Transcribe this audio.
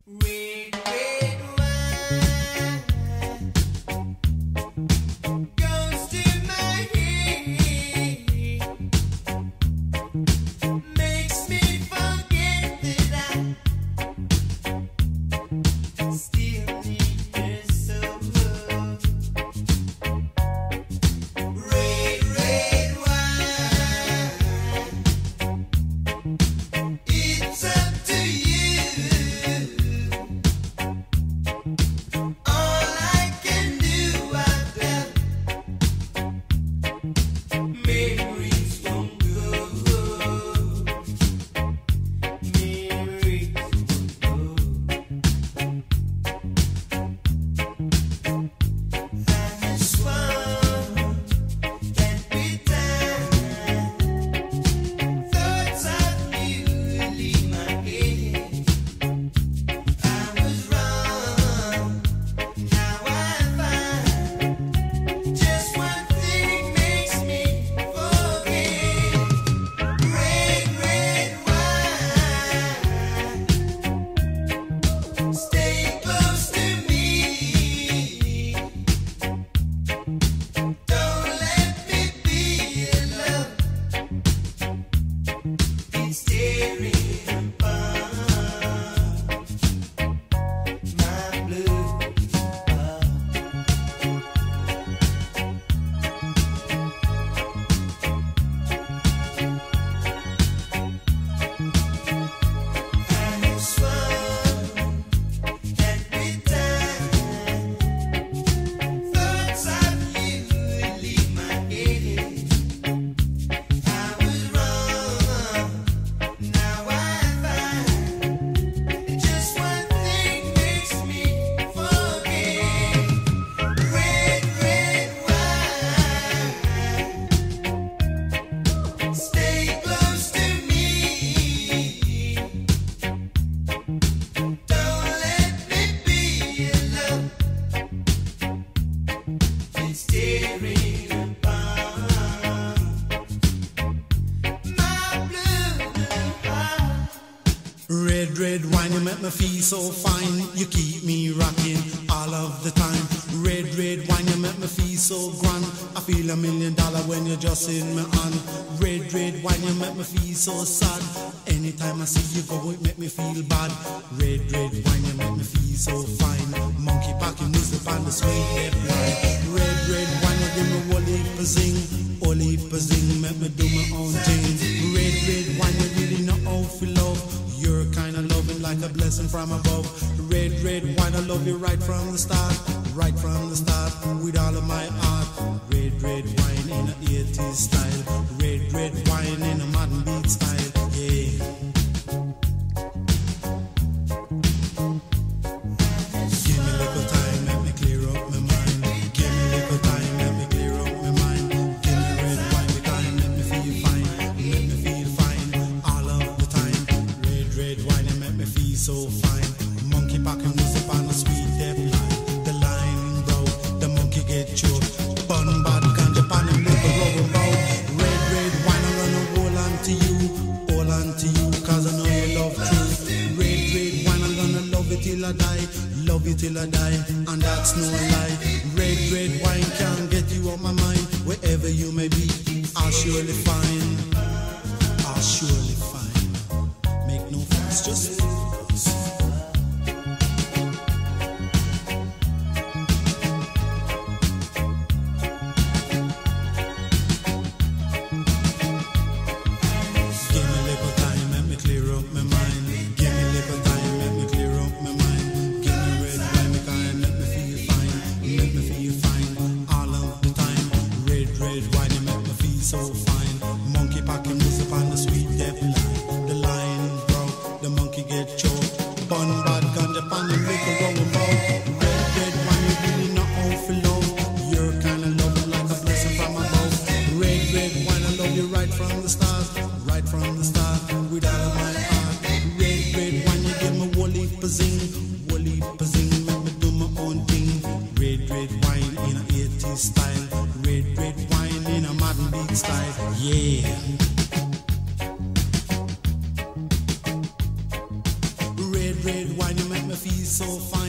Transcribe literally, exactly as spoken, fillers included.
Red, red wine goes to my head, makes me forget that I still need her so. Red, red wine, it's up to you. Red, red wine, you make me feel so fine. You keep me rocking all of the time. Red, red wine, you make me feel so grand. I feel a million dollar when you're just in my hand. Red, red wine, you make me feel so sad. Anytime I see you go, it make me feel bad. Red, red wine, you make me feel so fine. Monkey packing music on the sweet red wine. Red, red wine, you give me whole heap of zing. Whole heap of zing, make me do my own thing. Red, red wine, you really know how to love. You're kind of loving like a blessing from above. Red, red wine, I love you right from the start. Right from the start, with all of my heart. Red, red wine in a eighties style. Red, red wine in a modern beat style. Yeah. Give me a little time, let me clear up my mind. Give me a little time, let me clear up my mind. Give me red wine, the time, let me feel fine. Let me feel fine all of the time. Red, red wine, it make me feel so fine. Monkey packing music on a sweet deep line. The line broke, the monkey get choked. Bun bad ganja pan and live a rubber bout. Red, red wine, I'm gonna hold on to you. Hold on to you, cause I know you love truth. Red, red wine, I'm gonna love it till I die. Love you till I die, and that's no lie. Red, red wine can't get you off my mind. Wherever you may be, I'll surely find. I'll surely find. Make no fuss, just so fine. Monkey packing music on the sweet deaf line. The line broke, the monkey get choked. Bun bad ganja pan and make a rolling ball. Red, red wine, you really not all for love. You're kinda loving like a blessing from above. Red, red wine, I love you right from the start. Right from the start, with all of my heart. Red, red wine, you give me whole heap of zing. Whole heap of zing, make me do my own thing. Red, red wine in a eighties style. Red, red wine in a modern beat style. Yeah. Red, red wine, you make me me feel so fine.